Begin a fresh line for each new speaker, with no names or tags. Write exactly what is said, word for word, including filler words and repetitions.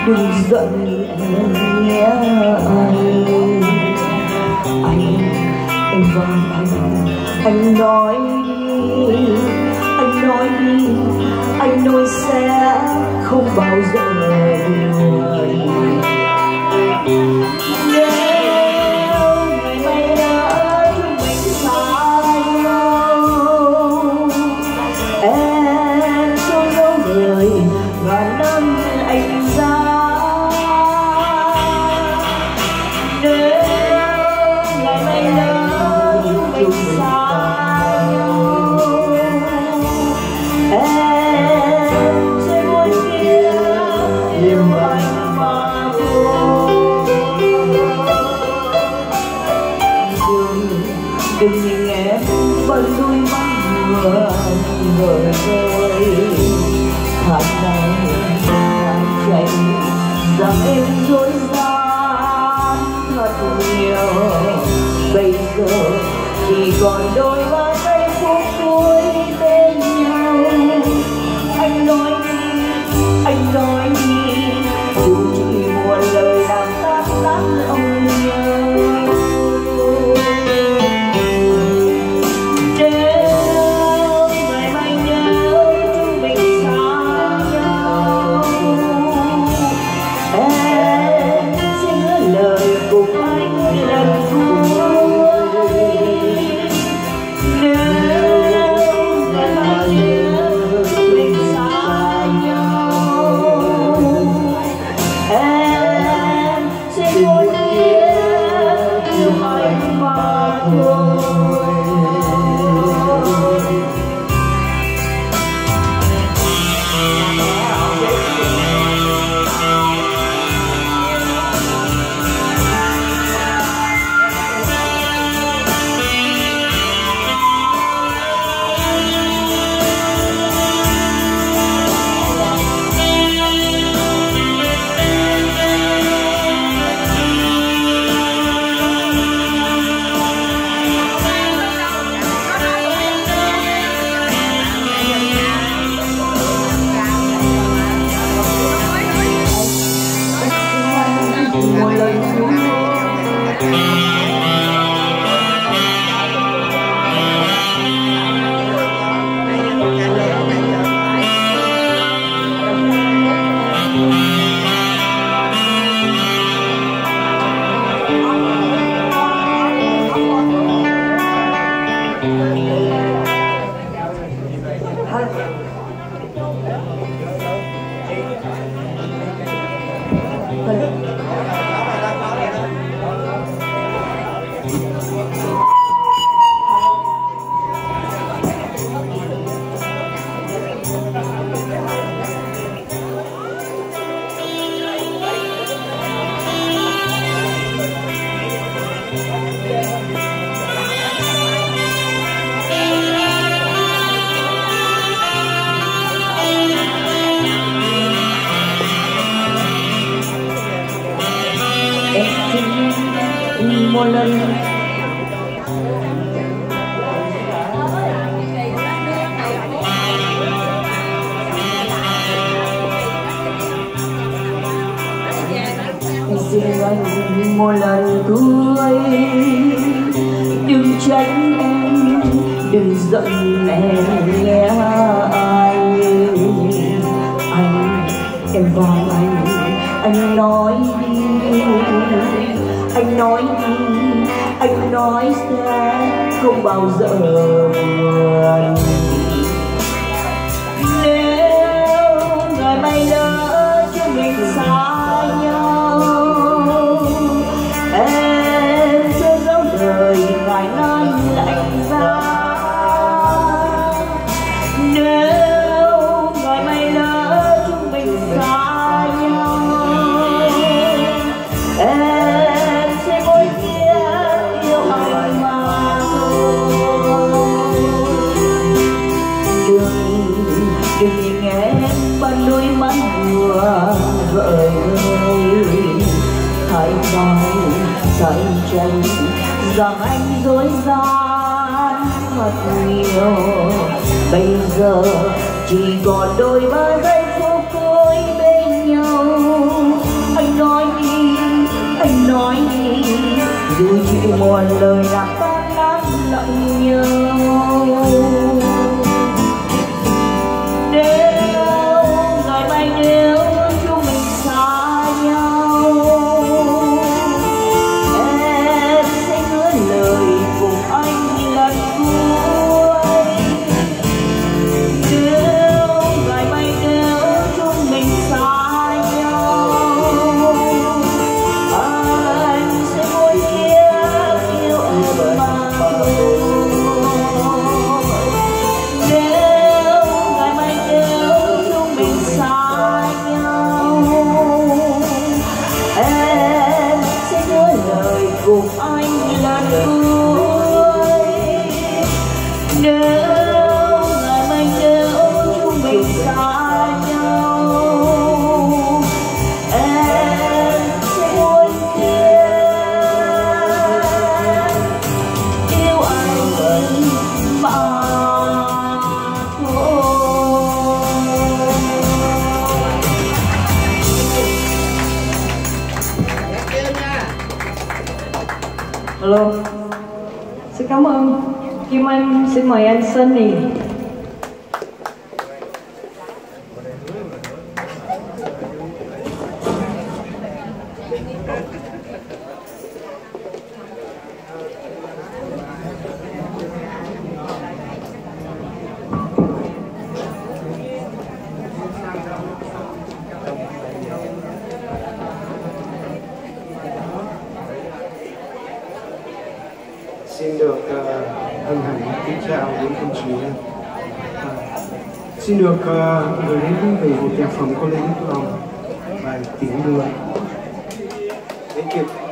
đừng giận em nhé anh. Anh, em vâng anh, anh nói đi, anh nói đi, anh nói sẽ không bao giờ buồn. Nếu ngày mai nữa chúng mình xa nhau, em trong dấu người ngàn năm anh ra. Nếu ngày mai nữa chúng mình xa nhau, em sẽ muốn kia yêu anh mà thôi. Đừng nhìn em bằng đôi mắt vừa vời vơi, khả năng anh chạy rằng em dối gian thật nhiều. Bây giờ chỉ còn đôi ba giây phút cuối bên nhau. Anh nói đi, anh nói đi, dù chỉ một lời làm tan nát lòng nhớ. Nếu ngày mai nhớ chúng mình xa nhau, em sẽ nhớ lời cùng anh lần cuối. Nếu ngày mai nhớ chúng mình xa nhau, em sẽ ngồi kia yêu anh mà thôi. Một lần xin anh một lần cuối, đừng trách em, đừng giận em nhé anh. Anh, em vòng anh, anh nói đi, anh nói đi, anh nói sẽ không bao giờ buồn. Nếu ngày mai lỡ chúng mình xa nhau, em sẽ dấu đời ngài nan lạnh giá. Nếu ngày mai lỡ chúng mình xa nhau, em sẽ ngồi kia yêu anh mà thôi. Đừng, đừng nhìn em bằng đôi mắt vừa vời vơi, hãy nói cạnh tranh rằng anh dối gian thật nhiều. Bây giờ chỉ còn đôi ba giây phút cuối bên nhau. muôn lời đã tan nát lặng nhau. Nếu ngày mai nếu chúng mình xa nhau, em sẽ hứa lời cùng anh lần cuối. Nếu ngày mai nếu chúng mình xa nhau, anh sẽ mỗi kiếp yêu em mà thôi. Nếu ngày mai nếu chúng mình xa nhau, em sẽ hứa lời cùng anh lần cuối. Nếu ngày mai nếu chúng mình xa nhau, em sẽ muôn kiếp yêu anh mà thôi. Hello, xin cảm ơn. Kim Anh xin mời anh Sunny.
Xin được uh, hân hạnh kính chào đến công chúng. Uh, xin được uh, gửi đến quý vị một nhạc phẩm có lẽ lòng bài Tiếng Mưa. Thank you.